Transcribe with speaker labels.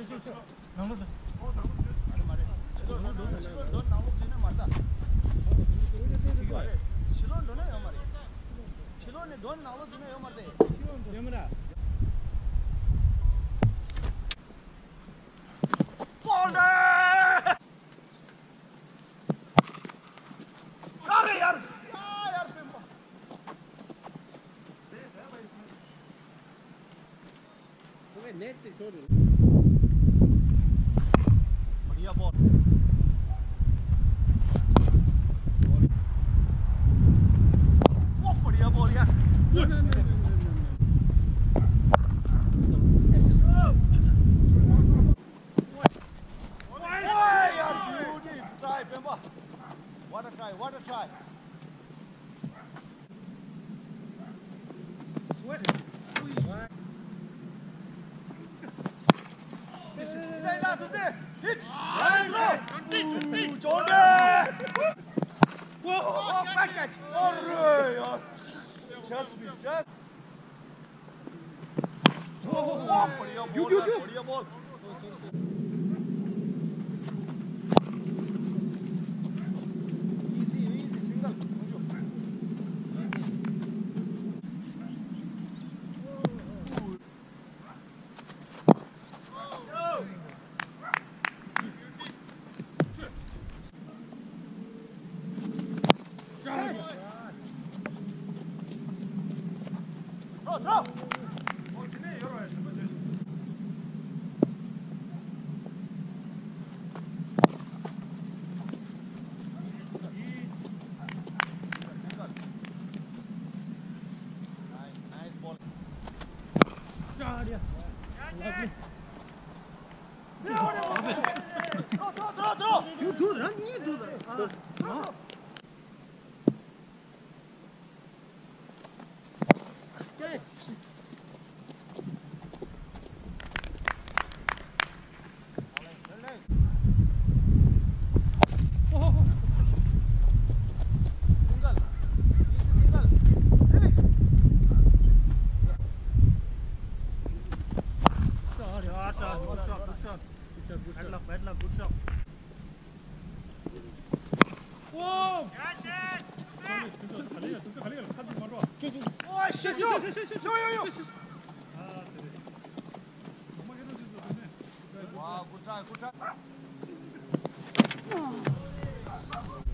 Speaker 1: बढ़िया बॉल बढ़िया बॉल यार try Pemba what a try बढ़िया ball throw nice ball throw
Speaker 2: You do that, me do that. No. Bad luck, good shot.
Speaker 1: Whoa! Oh shit! Yo! Wow, good try.